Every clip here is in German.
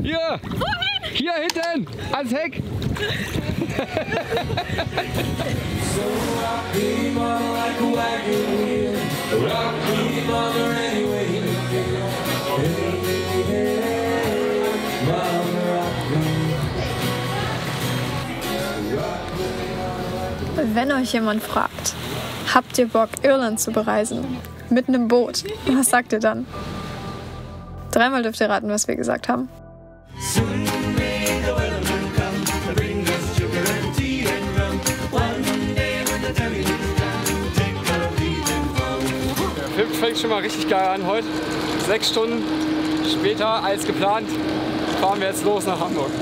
Hier! Wohin? Hier hinten! Ans Heck! Wenn euch jemand fragt, habt ihr Bock, Irland zu bereisen? Mit einem Boot. Was sagt ihr dann? Dreimal dürft ihr raten, was wir gesagt haben. Der Film fängt schon mal richtig geil an heute. 6 Stunden später als geplant fahren wir jetzt los nach Hamburg.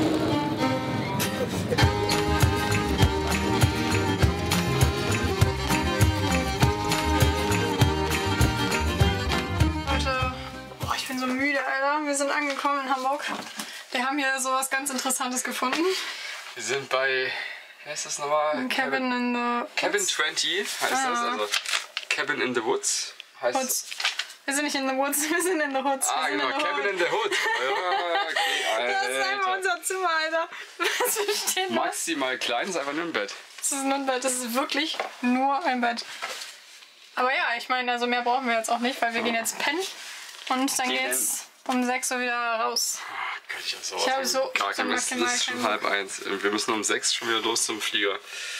Ich bin so müde, Alter. Wir sind angekommen in Hamburg. Wir haben hier sowas ganz Interessantes gefunden. Wir sind bei, wie heißt das nochmal? Cabin in the Cabin 20 heißt das, also Cabin in the Woods heißt Woods. Wir sind nicht in the Woods, wir sind in the Hoods. Ah genau, Cabin in the Hood. Ja, okay, das ist einfach unser Zimmer, Alter. Was versteht das? Maximal klein, ist einfach nur ein Bett. Das ist nur ein Bett, das ist wirklich nur ein Bett. Aber ja, ich meine, also mehr brauchen wir jetzt auch nicht, weil wir gehen jetzt pennen. Und dann geht's um 6 Uhr wieder raus. Kann ich auch so Ich habe so es ist schon 12:30. Wir müssen um 6 schon wieder los zum Flieger.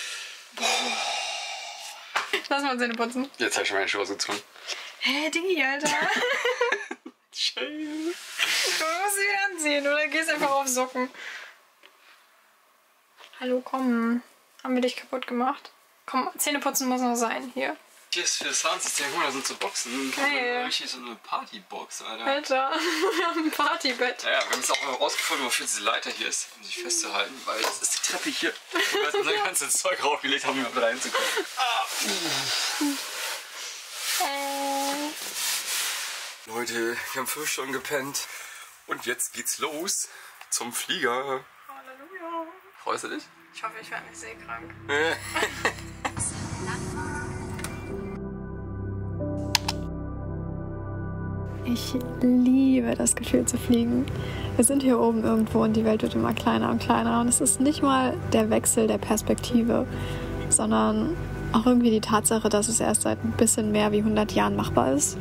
Lass mal Zähne putzen. Jetzt habe ich meine Schuhe ausgezogen. Hä, Digi, Alter. Scheiße. Du musst sie wieder anziehen oder gehst einfach auf Socken. Hallo, komm. Haben wir dich kaputt gemacht? Komm, Zähne putzen muss noch sein. Hier. Hier ist für das Soundsystem, guck mal, da sind so Boxen. Geil. Richtig so eine Partybox, Alter. Alter, wir haben ein Partybett. Ja, wir haben jetzt auch rausgefunden, wofür diese Leiter hier ist, um sich festzuhalten, weil das ist die Treppe hier. Wir haben unser ganzes Zeug raufgelegt, um hier reinzukommen. Leute, wir haben 5 Stunden gepennt und jetzt geht's los zum Flieger. Halleluja. Freust du dich? Ich hoffe, ich werde nicht seekrank. Ich liebe das Gefühl zu fliegen. Wir sind hier oben irgendwo und die Welt wird immer kleiner und kleiner. Und es ist nicht mal der Wechsel der Perspektive, sondern auch irgendwie die Tatsache, dass es erst seit ein bisschen mehr wie 100 Jahren machbar ist.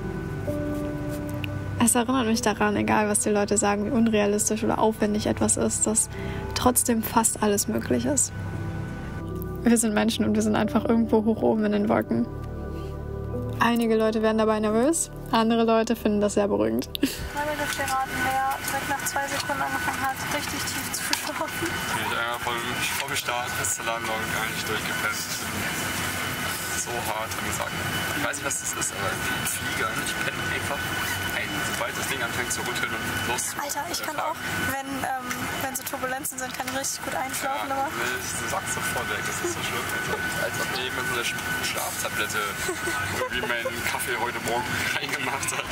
Es erinnert mich daran, egal was die Leute sagen, wie unrealistisch oder aufwendig etwas ist, dass trotzdem fast alles möglich ist. Wir sind Menschen und wir sind einfach irgendwo hoch oben in den Wolken. Einige Leute werden dabei nervös, andere Leute finden das sehr beruhigend. Gerade dürft ihr raten, wer direkt nach 2 Sekunden angefangen hat, richtig tief zu schlafen. Ich bin einfach vom Start bis zur Landung gar nicht durchgepennt. So hart im Sack. Ich weiß nicht, was das ist, aber die Flieger, ich penne einfach ein, sobald das Ding anfängt zu rütteln und los. Alter, ich kann auch, wenn so Turbulenzen sind, kann ich richtig gut einschlafen. Ja, du sagst sofort weg, das ist so schlimm. Als ob mir jemand so eine Schlaftablette wie meinen Kaffee heute Morgen reingemacht hat.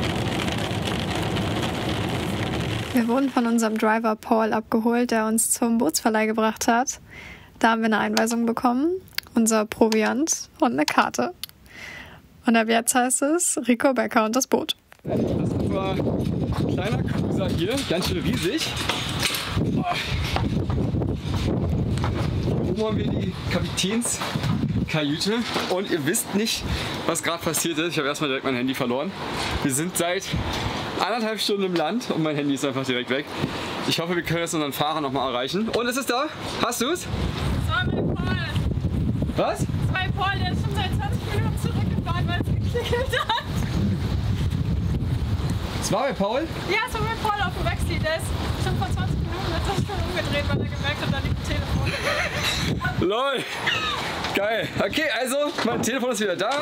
Wir wurden von unserem Driver Paul abgeholt, der uns zum Bootsverleih gebracht hat. Da haben wir eine Einweisung bekommen, unser Proviant und eine Karte. Und ab jetzt heißt es Rico Becker und das Boot. Das ist unser kleiner Cruiser hier, ganz schön riesig. Hier oben haben wir die Kapitänskajüte und ihr wisst nicht, was gerade passiert ist. Ich habe erstmal direkt mein Handy verloren. Wir sind seit 1,5 Stunden im Land und mein Handy ist einfach direkt weg. Ich hoffe, wir können jetzt unseren Fahrer nochmal erreichen. Und ist es da? Hast du es? Das war mit Paul. Was? Das war Paul, der ist schon seit 20 Minuten zurückgefahren, weil es geklingelt hat. Es war bei Paul? Ja, es war mit Paul auf dem Backseat. Der ist schon vor 20 Minuten mit der Stunde umgedreht, weil er gemerkt hat, da liegt ein Telefon. LOL! Geil. Okay, also mein Telefon ist wieder da.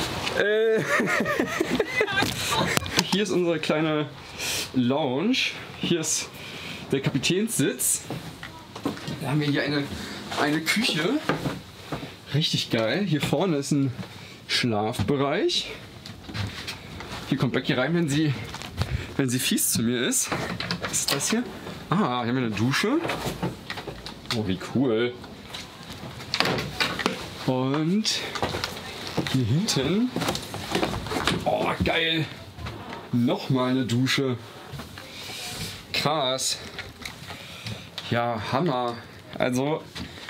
Hier ist unsere kleine Lounge. Hier ist der Kapitänssitz. Da haben wir hier eine Küche. Richtig geil. Hier vorne ist ein Schlafbereich. Hier kommt Becky rein, wenn sie fies zu mir ist. Was ist das hier? Ah, hier haben wir eine Dusche. Oh, wie cool. Und hier hinten, oh geil, nochmal eine Dusche. Krass. Ja, Hammer. Also,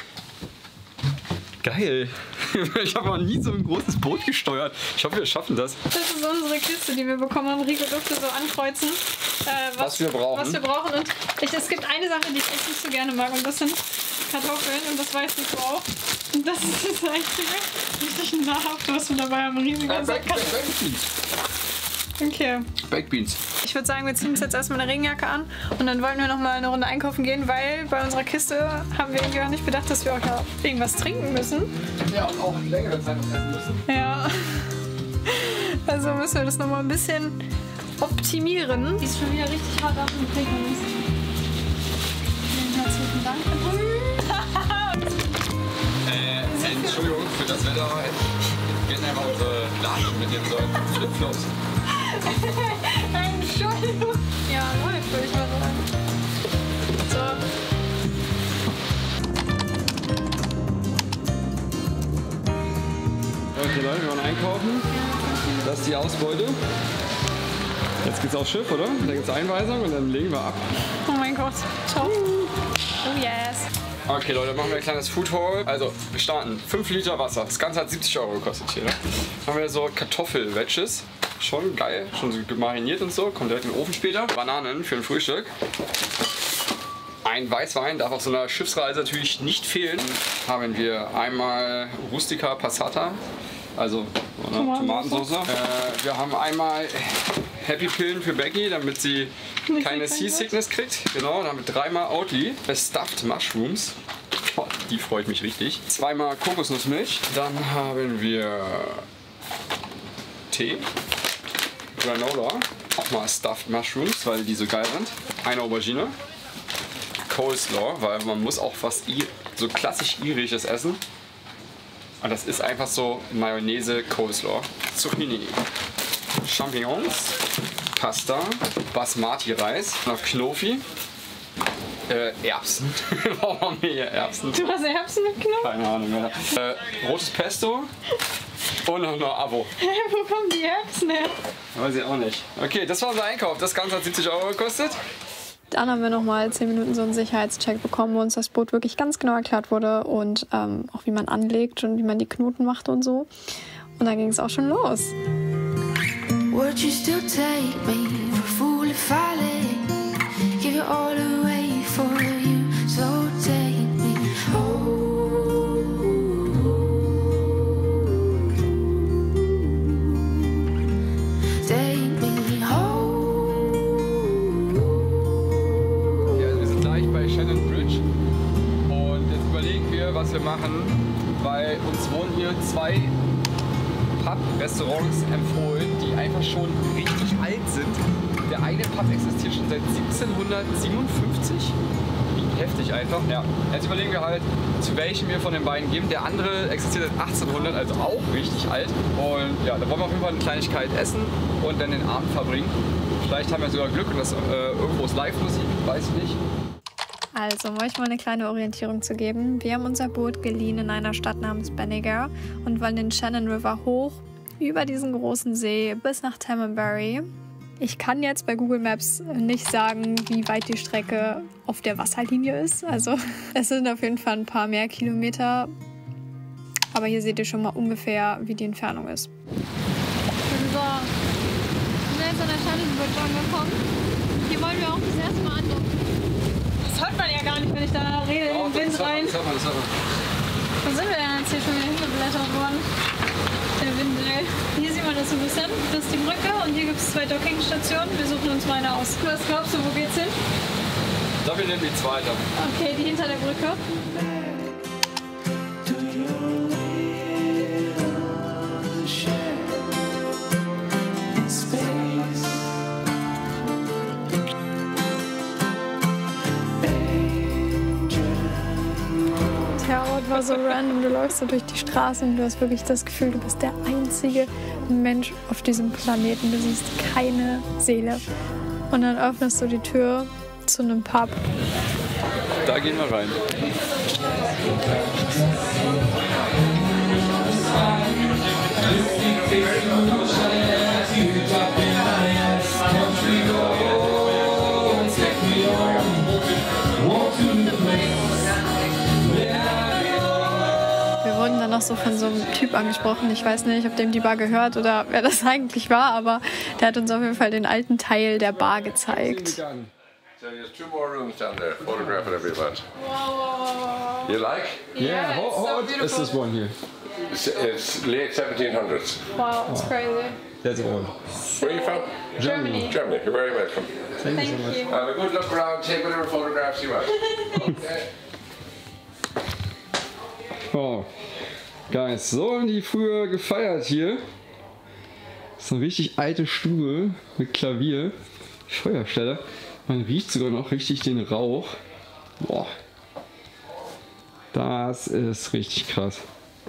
geil. Ich habe noch nie so ein großes Boot gesteuert. Ich hoffe, wir schaffen das. Das ist unsere Kiste, die wir bekommen haben. Rico durfte so ankreuzen, was wir brauchen. Und es gibt eine Sache, die ich echt nicht so gerne mag, und das sind Kartoffeln, und das weißt du auch. Und das ist das Einzige, richtig nahrhaft, was wir dabei haben. Riesiger Sack Kartoffeln. Okay. Baked Beans. Ich würde sagen, wir ziehen uns jetzt erstmal eine Regenjacke an und dann wollten wir noch mal eine Runde einkaufen gehen, weil bei unserer Kiste haben wir irgendwie auch nicht bedacht, dass wir auch ja irgendwas trinken müssen. Ja, und auch längere Zeit noch essen müssen. Ja. Also müssen wir das noch mal ein bisschen optimieren. Die ist schon wieder richtig hart auf dem Prägung. Vielen herzlichen Dank. Entschuldigung für das Wetter. Wir hätten einfach unsere Latschen mitnehmen sollen. Flipflops. Entschuldigung. Ja, läuft, würde ich mal sagen. So. Okay Leute, wir wollen einkaufen. Das ist die Ausbeute. Jetzt geht's aufs Schiff, oder? Da gibt's Einweisung und dann legen wir ab. Oh mein Gott. Ciao. Oh yes. Okay Leute, machen wir ein kleines Food Haul. Also, wir starten. 5 Liter Wasser. Das Ganze hat 70 € gekostet hier. Ne? Dann haben wir so Kartoffel-Wedges. Schon geil. Schon so mariniert und so. Kommt direkt in den Ofen später. Bananen für ein Frühstück. Ein Weißwein darf auf so einer Schiffsreise natürlich nicht fehlen. Dann haben wir einmal Rustica Passata. Also Tomatensauce. Wir haben einmal Happy Pillen für Becky, damit sie keine Seasickness kriegt. Genau, dann haben wir 3-mal Oatly, Stuffed Mushrooms. Oh, die freut mich richtig. 2-mal Kokosnussmilch. Dann haben wir Tee, Granola, auch mal Stuffed Mushrooms, weil die so geil sind. Eine Aubergine, Coleslaw, weil man muss auch was so klassisch irisches essen. Und das ist einfach so Mayonnaise, Coleslaw, Zucchini, Champignons, Pasta, Basmati-Reis, noch Knofi, Erbsen. Warum haben wir hier Erbsen? Du hast Erbsen mit Knoblauch? Keine Ahnung mehr. Rotes Pesto und noch Abo. Wo kommen die Erbsen her? Weiß ich auch nicht. Okay, das war unser Einkauf. Das Ganze hat 70 € gekostet. Dann haben wir nochmal 10 Minuten so einen Sicherheitscheck bekommen, wo uns das Boot wirklich ganz genau erklärt wurde und auch wie man anlegt und wie man die Knoten macht und so. Und dann ging es auch schon los. Would you still take me for a fool if I let give it all away for you? So take me home. Take me home. Ja, also wir sind gleich bei Shannon Bridge und jetzt überlegen wir, was wir machen, weil uns wurden hier 2 Pub-Restaurants empfohlen, die einfach schon richtig alt sind. Der eine Pub existiert schon seit 1757. Wie heftig einfach. Ja. Jetzt überlegen wir halt, zu welchem wir von den beiden geben. Der andere existiert seit 1800, also auch richtig alt. Und ja, da wollen wir auf jeden Fall eine Kleinigkeit essen und dann den Abend verbringen. Vielleicht haben wir sogar Glück und das irgendwo ist Live-Musik, weiß ich nicht. Also, um euch mal eine kleine Orientierung zu geben. Wir haben unser Boot geliehen in einer Stadt namens Banagher und wollen den Shannon River hoch über diesen großen See bis nach Tamanbury. Ich kann jetzt bei Google Maps nicht sagen, wie weit die Strecke auf der Wasserlinie ist. Also, es sind auf jeden Fall ein paar mehr Kilometer. Aber hier seht ihr schon mal ungefähr, wie die Entfernung ist. So, wir sind jetzt an der Shannon Bridge angekommen. Hier wollen wir auch das erste Mal andocken. Das hört man ja gar nicht, wenn ich da rede, in den Wind rein. Das hört man. Wo sind wir denn jetzt hier schon wieder hingeblättert worden? Der Wind, ey. Hier sieht man das so ein bisschen. Das ist die Brücke und hier gibt es 2 Dockingstationen. Wir suchen uns mal eine aus. Was glaubst du, wo geht's hin? Dafür nehmen wir die zweite. Okay, die hinter der Brücke. Der Ort war so random. Du läufst so durch die Straßen und du hast wirklich das Gefühl, du bist der einzige Mensch auf diesem Planeten. Du siehst keine Seele. Und dann öffnest du die Tür zu einem Pub. Da gehen wir rein. noch so von so einem Typ angesprochen. Ich weiß nicht, ob dem die Bar gehört oder wer das eigentlich war, aber der hat uns auf jeden Fall den alten Teil der Bar gezeigt. So there's 2 more rooms down there. Photograph it every bunch. Wow. You like? Yeah, how old is this one here? It's late 1700s. Wow, it's crazy. That's old. Where are you from? Germany. Germany. You're very welcome. Thank you so much. Have a good look around. Take whatever photographs you want. Okay. Oh, Guys, so haben die früher gefeiert hier. Das ist eine richtig alte Stube mit Klavier. Feuerstelle. Man riecht sogar noch richtig den Rauch. Boah. Das ist richtig krass.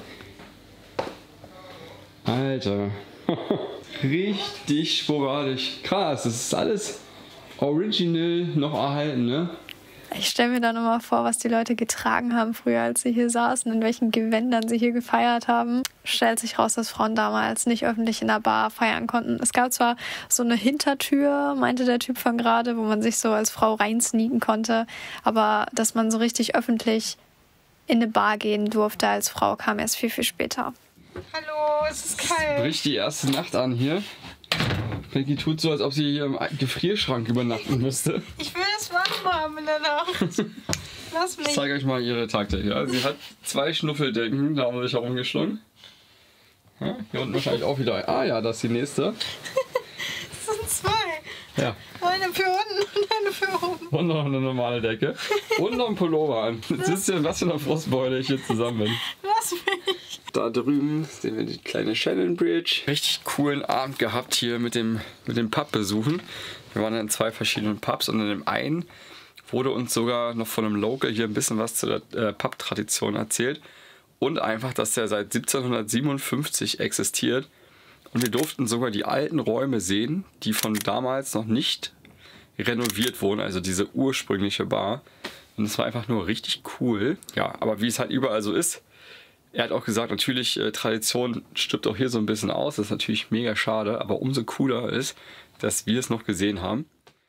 Alter. Richtig sporadisch. Krass, das ist alles original noch erhalten, ne? Ich stelle mir dann immer vor, was die Leute getragen haben früher, als sie hier saßen, in welchen Gewändern sie hier gefeiert haben. Stellt sich raus, dass Frauen damals nicht öffentlich in der Bar feiern konnten. Es gab zwar so eine Hintertür, meinte der Typ von gerade, wo man sich so als Frau reinsneaken konnte, aber dass man so richtig öffentlich in eine Bar gehen durfte als Frau, kam erst viel, viel später. Hallo, es ist kalt. Bricht die erste Nacht an hier. Becky tut so, als ob sie hier im Gefrierschrank übernachten müsste. Ich will es warm haben in der Nacht. Lass mich. Ich zeige euch mal ihre Taktik. Ja, sie hat 2 Schnuffeldecken, da haben wir sich herumgeschlungen. Ja, hier unten wahrscheinlich auch wieder. Ah ja, das ist die nächste. Es sind 2. Ja. Eine für unten und eine für oben. Und noch eine normale Decke. Und noch ein Pullover an. Jetzt wisst ihr, was für eine Frostbeule ich hier zusammen bin. Lass mich. Da drüben sehen wir die kleine Shannon Bridge. Richtig coolen Abend gehabt hier mit dem Pub-Besuchen. Wir waren in 2 verschiedenen Pubs und in dem einen wurde uns sogar noch von einem Local hier ein bisschen was zu der Pub-Tradition erzählt. Und einfach, dass der seit 1757 existiert. Und wir durften sogar die alten Räume sehen, die von damals noch nicht renoviert wurden. Also diese ursprüngliche Bar. Und es war einfach nur richtig cool. Ja, aber wie es halt überall so ist. Er hat auch gesagt, natürlich, Tradition stirbt auch hier so ein bisschen aus. Das ist natürlich mega schade, aber umso cooler ist, dass wir es noch gesehen haben.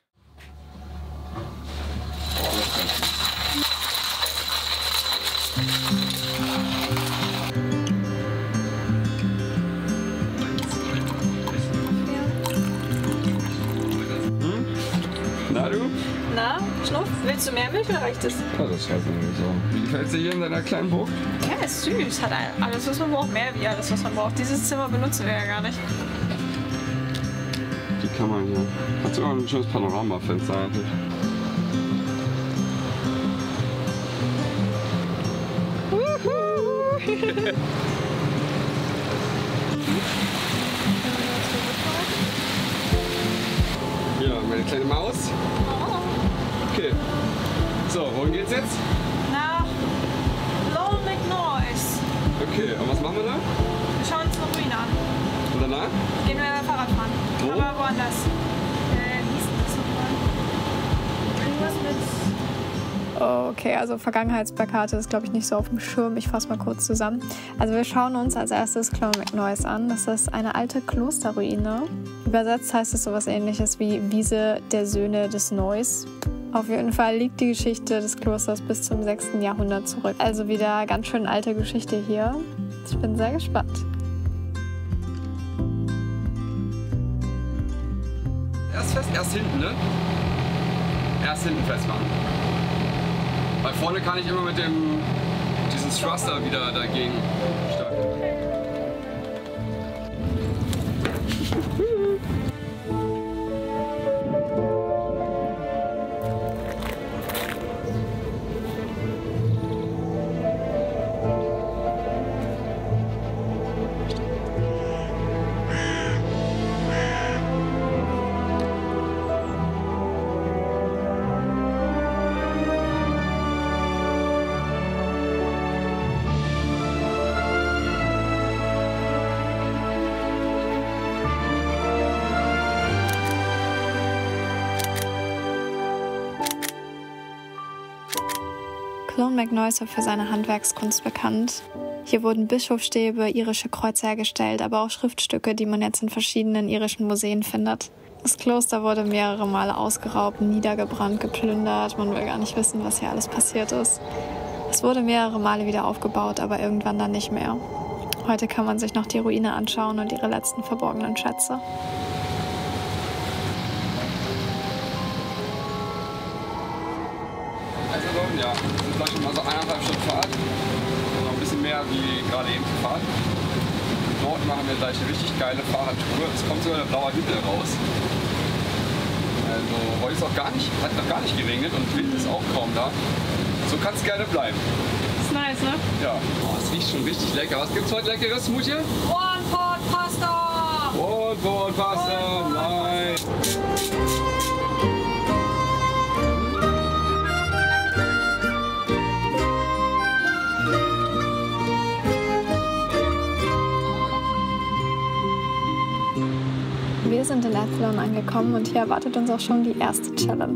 Na du? Na, Schnuff, willst du mehr Milch oder reicht es? Ja, das heißt irgendwie so. Wie gefällt es dir hier in deiner kleinen Burg? Ja, ist süß. Hat alles, was man braucht. Mehr wie alles, was man braucht. Dieses Zimmer benutzen wir ja gar nicht. Die kann man hier. Hat sogar ein schönes Panoramafenster eigentlich. Ja, meine kleine Maus. Okay. So, wohin geht's jetzt? Nach Lone McNoise. Okay, und was machen wir da? Wir schauen uns eine Ruine an. Und danach? Gehen wir Fahrrad fahren. Wo? Aber woanders. Wie hieß denn das nochmal? Irgendwas mit... Okay, also Vergangenheitsplakate ist, glaube ich, nicht so auf dem Schirm. Ich fasse mal kurz zusammen. Also wir schauen uns als erstes Clone McNoise an. Das ist eine alte Klosterruine. Übersetzt heißt es sowas Ähnliches wie Wiese der Söhne des Noise. Auf jeden Fall liegt die Geschichte des Klosters bis zum 6. Jahrhundert zurück. Also wieder ganz schön alte Geschichte hier. Ich bin sehr gespannt. Erst fest, erst hinten, ne? Erst hinten festmachen. Weil vorne kann ich immer mit diesen Thruster wieder dagegen starten. Clone McNoise war für seine Handwerkskunst bekannt. Hier wurden Bischofsstäbe, irische Kreuze hergestellt, aber auch Schriftstücke, die man jetzt in verschiedenen irischen Museen findet. Das Kloster wurde mehrere Male ausgeraubt, niedergebrannt, geplündert. Man will gar nicht wissen, was hier alles passiert ist. Es wurde mehrere Male wieder aufgebaut, aber irgendwann dann nicht mehr. Heute kann man sich noch die Ruine anschauen und ihre letzten verborgenen Schätze. Also ja, das sind vielleicht schon mal so 1,5 Stunden Fahrt. Noch ein bisschen mehr wie gerade eben die Fahrt. Dort machen wir gleich eine richtig geile Fahrradtour. Es kommt sogar der blaue Himmel raus. Also heute ist auch hat noch gar nicht geregnet und Wind ist auch kaum da. So kann es gerne bleiben. Ist nice, ne? Ja. Oh, es riecht schon richtig lecker. Was gibt's heute leckeres, Mutje? One Pot Pasta! One Pot Pasta, nein. Wir sind in Athlone angekommen und hier erwartet uns auch schon die erste Challenge.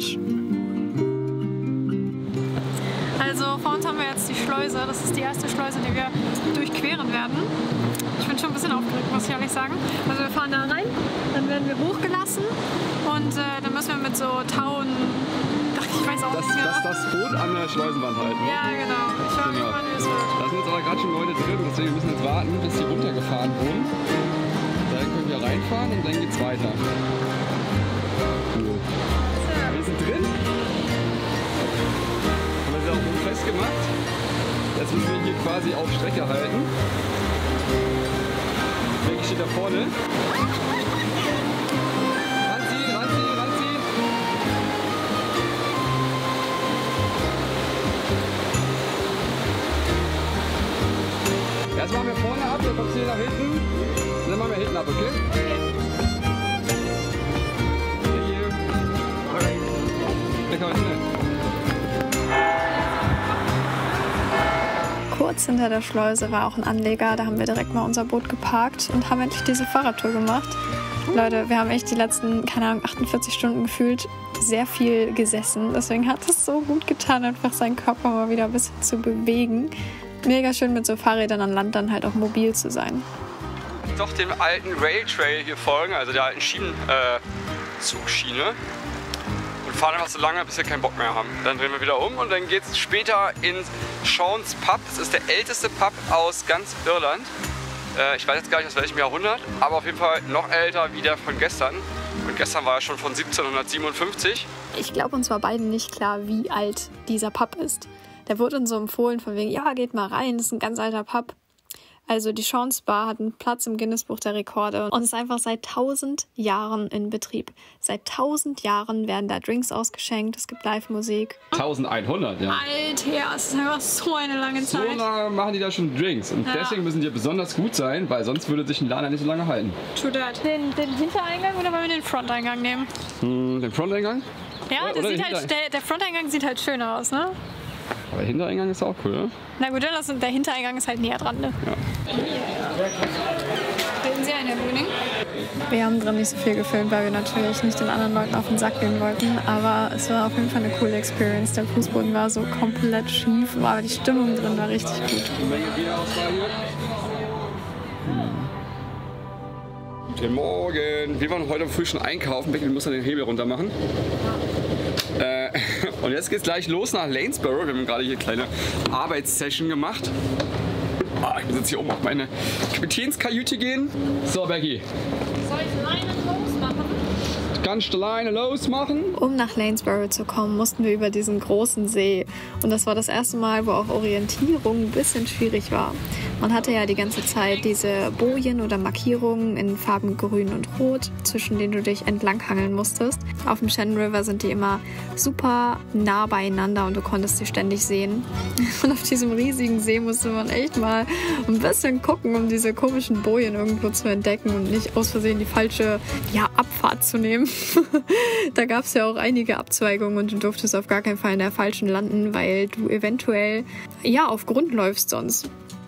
Also vor uns haben wir jetzt die Schleuse. Das ist die erste Schleuse, die wir durchqueren werden. Ich bin schon ein bisschen aufgeregt, muss ich ehrlich sagen. Also wir fahren da rein, dann werden wir hochgelassen und dann müssen wir mit so Tauen... Ach, ich weiß auch nicht genau. Das Boot an der Schleusenwand halten. Ja, genau. Ich war gespannt, wie es wird. Da sind jetzt aber gerade schon Leute drin, deswegen müssen wir jetzt warten, bis die runtergefahren wurden. Dann können wir reinfahren und dann geht's weiter. Cool. Wir sind drin. Haben wir sie auch gut festgemacht. Jetzt müssen wir hier quasi auf Strecke halten. Becky steht da vorne. Ranziehen, ranziehen, ranziehen. Erst machen wir vorne ab, dann kommst du hier nach hinten. Und dann machen wir hinten ab, okay? Kurz hinter der Schleuse war auch ein Anleger, da haben wir direkt mal unser Boot geparkt und haben endlich diese Fahrradtour gemacht. Leute, wir haben echt die letzten, keine Ahnung, 48 Stunden gefühlt sehr viel gesessen. Deswegen hat es so gut getan, einfach seinen Körper mal wieder ein bisschen zu bewegen. Mega schön mit so Fahrrädern an Land dann halt auch mobil zu sein. Doch dem alten Railtrail hier folgen, also der alten Zugschiene. Und fahren einfach so lange, bis wir keinen Bock mehr haben. Dann drehen wir wieder um und dann geht es später ins Sean's Pub. Das ist der älteste Pub aus ganz Irland. Ich weiß jetzt gar nicht aus welchem Jahrhundert, aber auf jeden Fall noch älter wie der von gestern. Und gestern war er schon von 1757. Ich glaube, uns war beiden nicht klar, wie alt dieser Pub ist. Der wurde uns so empfohlen von wegen, ja, geht mal rein, das ist ein ganz alter Pub. Also die Sean's Bar hat einen Platz im Guinness-Buch der Rekorde und ist einfach seit 1000 Jahren in Betrieb. Seit 1000 Jahren werden da Drinks ausgeschenkt, es gibt Live-Musik. 1100, ja. Alter, das ist einfach so eine lange Zeit. So lange machen die da schon Drinks und deswegen müssen die besonders gut sein, weil sonst würde sich ein Laden nicht so lange halten. True that. Den Hintereingang oder wollen wir den Fronteingang nehmen? Den Fronteingang? Ja, der Fronteingang sieht halt schön aus, ne? Aber der Hintereingang ist auch cool, ne? Na gut, dann der Hintereingang ist halt näher dran, ne? Ja. Bilden Sie ein, Herr Brüning? Wir haben drin nicht so viel gefilmt, weil wir natürlich nicht den anderen Leuten auf den Sack gehen wollten. Aber es war auf jeden Fall eine coole Experience. Der Fußboden war so komplett schief, aber die Stimmung drin war richtig gut. Guten Morgen. Wir waren heute früh schon einkaufen. Becky muss dann den Hebel runter machen. Und jetzt geht's gleich los nach Lanesborough. Wir haben gerade hier eine kleine Arbeitssession gemacht. Ich muss jetzt hier oben auf meine Kapitänskajüte gehen. So, Becky. Soll ich alleine losmachen? Kannst du alleine losmachen? Um nach Lanesborough zu kommen, mussten wir über diesen großen See. Und das war das erste Mal, wo auch Orientierung ein bisschen schwierig war. Man hatte ja die ganze Zeit diese Bojen oder Markierungen in Farben grün und rot, zwischen denen du dich entlanghangeln musstest. Auf dem Shannon River sind die immer super nah beieinander und du konntest sie ständig sehen. Und auf diesem riesigen See musste man echt mal ein bisschen gucken, um diese komischen Bojen irgendwo zu entdecken und nicht aus Versehen die falsche Abfahrt zu nehmen. Da gab es ja auch einige Abzweigungen und du durftest auf gar keinen Fall in der falschen landen, weil du eventuell auf Grund läufst sonst.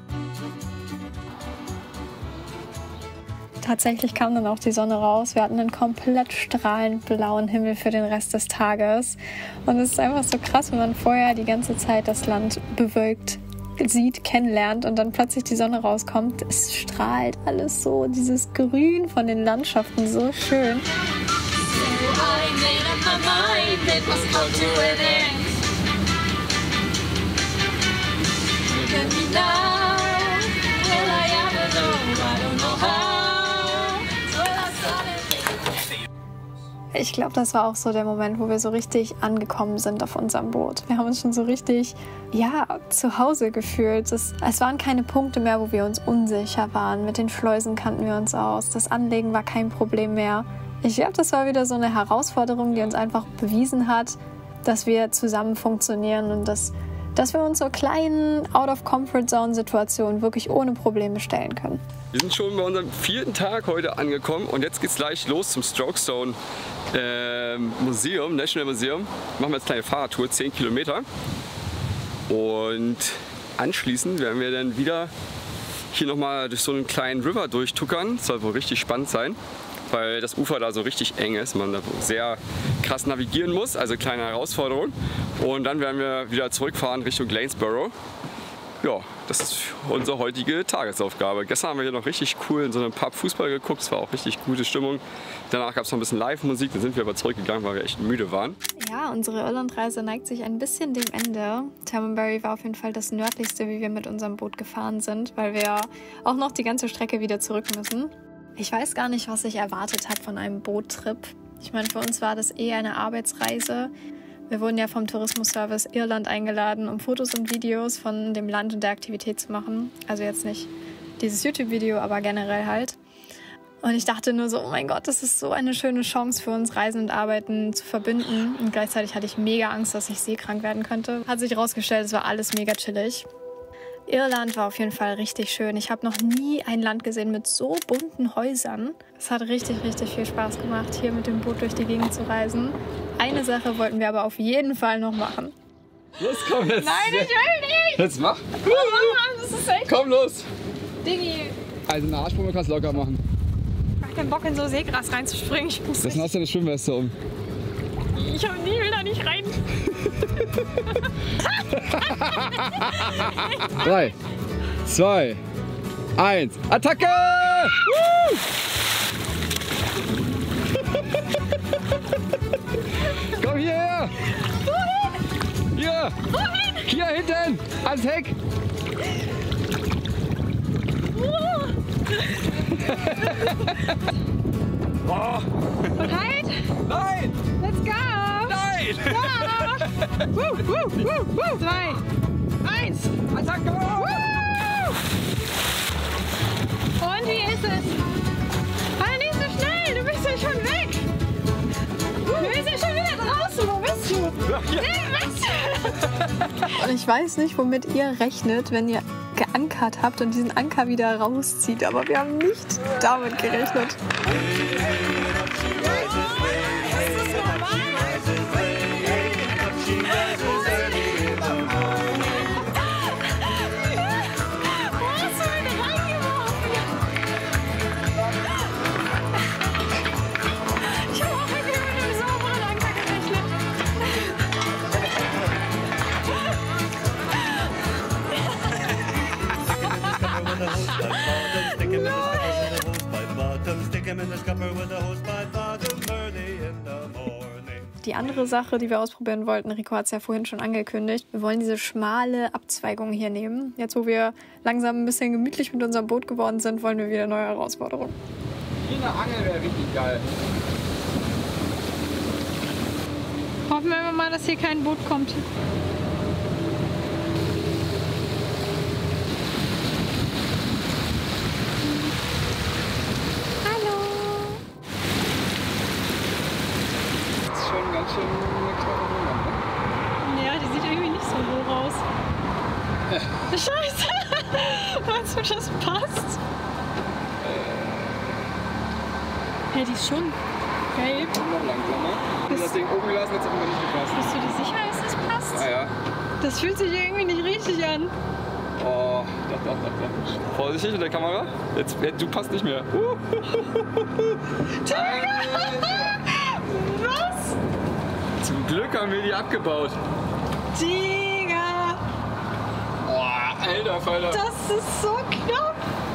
Tatsächlich kam dann auch die Sonne raus. Wir hatten einen komplett strahlend blauen Himmel für den Rest des Tages. Und es ist einfach so krass, wenn man vorher die ganze Zeit das Land bewölkt sieht, kennenlernt und dann plötzlich die Sonne rauskommt. Es strahlt alles so, dieses Grün von den Landschaften, so schön. now. Will I ever know? I don't know how. Will I suddenly... Ich glaube, das war auch so der Moment, wo wir so richtig angekommen sind auf unserem Boot. Wir haben uns schon so richtig, zu Hause gefühlt. Es waren keine Punkte mehr, wo wir uns unsicher waren. Mit den Schleusen kannten wir uns aus. Das Anlegen war kein Problem mehr. Ich glaube, das war wieder so eine Herausforderung, die uns einfach bewiesen hat, dass wir zusammen funktionieren und dass wir uns so kleinen Out-of-Comfort-Zone-Situationen wirklich ohne Probleme stellen können. Wir sind schon bei unserem 4. Tag heute angekommen und jetzt geht's gleich los zum Stroke Stone Museum, National Museum. Machen wir jetzt eine kleine Fahrradtour, 10 Kilometer. Und anschließend werden wir dann wieder hier nochmal durch so einen kleinen River durchtuckern. Das soll wohl richtig spannend sein, weil das Ufer da so richtig eng ist, man da sehr krass navigieren muss, also kleine Herausforderung. Und dann werden wir wieder zurückfahren Richtung Lanesborough. Ja, das ist unsere heutige Tagesaufgabe. Gestern haben wir hier noch richtig cool in so einem Pub Fußball geguckt, es war auch richtig gute Stimmung. Danach gab es noch ein bisschen Live-Musik, dann sind wir aber zurückgegangen, weil wir echt müde waren. Ja, unsere Irlandreise neigt sich ein bisschen dem Ende. Termonbury war auf jeden Fall das nördlichste, wie wir mit unserem Boot gefahren sind, weil wir auch noch die ganze Strecke wieder zurück müssen. Ich weiß gar nicht, was ich erwartet habe von einem Boottrip. Ich meine, für uns war das eher eine Arbeitsreise. Wir wurden ja vom Tourismusservice Irland eingeladen, um Fotos und Videos von dem Land und der Aktivität zu machen. Also jetzt nicht dieses YouTube-Video, aber generell halt. Und ich dachte nur so, oh mein Gott, das ist so eine schöne Chance für uns, Reisen und Arbeiten zu verbinden. Und gleichzeitig hatte ich mega Angst, dass ich seekrank werden könnte. Hat sich herausgestellt, es war alles mega chillig. Irland war auf jeden Fall richtig schön. Ich habe noch nie ein Land gesehen mit so bunten Häusern. Es hat richtig, richtig viel Spaß gemacht, hier mit dem Boot durch die Gegend zu reisen. Eine Sache wollten wir aber auf jeden Fall noch machen. Los, komm jetzt! Nein, ich will nicht! Jetzt mach! Das ist echt... Komm los! Diggi, Also eine Arschbombe kannst du locker machen. ich hab keinen Bock in so Seegras reinzuspringen. Ich muss Das hast du eine Schwimmweste um. Ich will da nicht rein. 3, 2, 1, Attacke! Woo! Komm hierher! Wohin? Hier! Wohin? Hier hinten! Ans Heck! Oh. Bereit? Nein! Let's go! Nein! Ja! 2, 1. Attacke! Und wie ist es? Fahr nicht so schnell, du bist ja schon weg. Du bist ja schon wieder draußen, wo bist du? Nee, bist du? Und ich weiß nicht, womit ihr rechnet, wenn ihr geankert habt und diesen Anker wieder rauszieht. Aber wir haben nicht damit gerechnet. Die andere Sache, die wir ausprobieren wollten, Rico hat es ja vorhin schon angekündigt, wir wollen diese schmale Abzweigung hier nehmen. Jetzt, wo wir langsam ein bisschen gemütlich mit unserem Boot geworden sind, wollen wir wieder neue Herausforderungen. Hier eine Angel wäre richtig geil. Hoffen wir mal, dass hier kein Boot kommt. Ganz schön eine knappe Nummer, ne? Ja, die sieht irgendwie nicht so hoch aus. Scheiße! Meinst du, das passt? Ja, die ist schon gelb. Noch langsamer. Ich hab das Ding oben gelassen, hat es aber nicht gepasst. Bist du dir sicher, dass das passt? Ja, ja. Das fühlt sich irgendwie nicht richtig an. Oh, doch. Vorsichtig mit der Kamera. Jetzt, du passt nicht mehr. Was? Zum Glück haben wir die abgebaut. Digga! Boah, alter Falter. Das ist so knapp!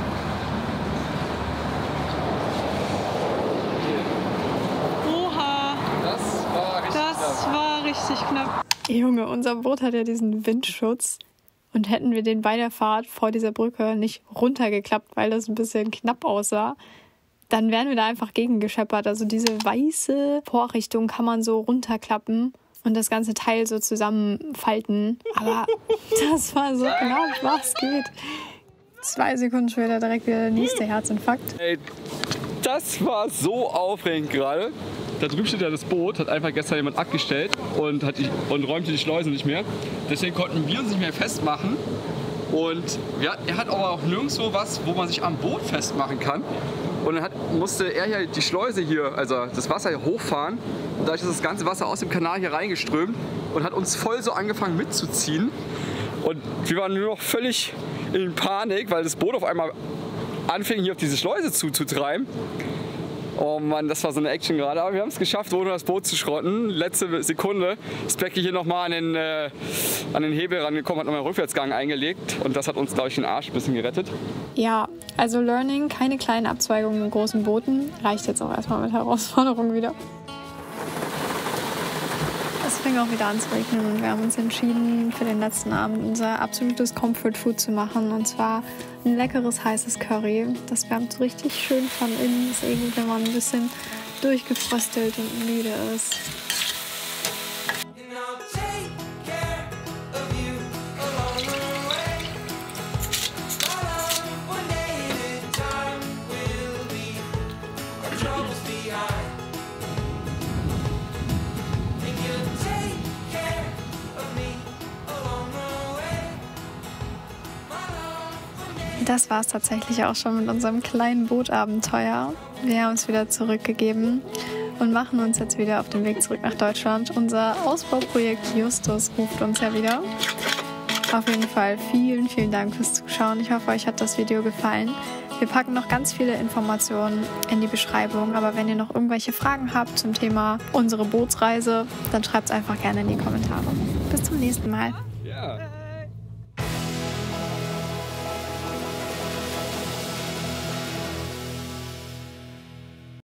Oha! Das war richtig knapp. Das war richtig knapp. Junge, unser Boot hat ja diesen Windschutz. Und hätten wir den bei der Fahrt vor dieser Brücke nicht runtergeklappt, weil das ein bisschen knapp aussah, dann wären wir da einfach gegengescheppert. Also diese weiße Vorrichtung kann man so runterklappen und das ganze Teil so zusammenfalten. Aber das war so knapp, was geht. 2 Sekunden später direkt wieder der nächste Herzinfarkt. Ey, das war so aufregend gerade. Da drüben steht ja das Boot, hat einfach gestern jemand abgestellt und räumte die Schleusen nicht mehr. Deswegen konnten wir uns nicht mehr festmachen. Und er hat aber auch nirgendwo was, wo man sich am Boot festmachen kann. Und dann musste er hier die Schleuse hier, also das Wasser hier hochfahren. Und dadurch ist das ganze Wasser aus dem Kanal hier reingeströmt und hat uns voll so angefangen mitzuziehen. Und wir waren nur noch völlig in Panik, weil das Boot auf einmal anfing, hier auf diese Schleuse zuzutreiben. Oh Mann, das war so eine Action gerade. Aber wir haben es geschafft, ohne das Boot zu schrotten. Letzte Sekunde ist Becky hier nochmal an den Hebel rangekommen, hat nochmal einen Rückwärtsgang eingelegt. Und das hat uns, glaube ich, den Arsch ein bisschen gerettet. Ja, also Learning, keine kleinen Abzweigungen in großen Booten. Reicht jetzt auch erstmal mit Herausforderungen wieder. Es fing auch wieder an zu regnen und wir haben uns entschieden, für den letzten Abend unser absolutes Comfort Food zu machen. Und zwar ein leckeres, heißes Curry. Das wärmt so richtig schön von innen. Das regnet, wenn man ein bisschen durchgefröstelt und müde ist. Das war es tatsächlich auch schon mit unserem kleinen Bootabenteuer. Wir haben uns wieder zurückgegeben und machen uns jetzt wieder auf den Weg zurück nach Deutschland. Unser Ausbauprojekt Justus ruft uns ja wieder. Auf jeden Fall vielen, vielen Dank fürs Zuschauen. Ich hoffe, euch hat das Video gefallen. Wir packen noch ganz viele Informationen in die Beschreibung. Aber wenn ihr noch irgendwelche Fragen habt zum Thema unsere Bootsreise, dann schreibt es einfach gerne in die Kommentare. Bis zum nächsten Mal. Ja.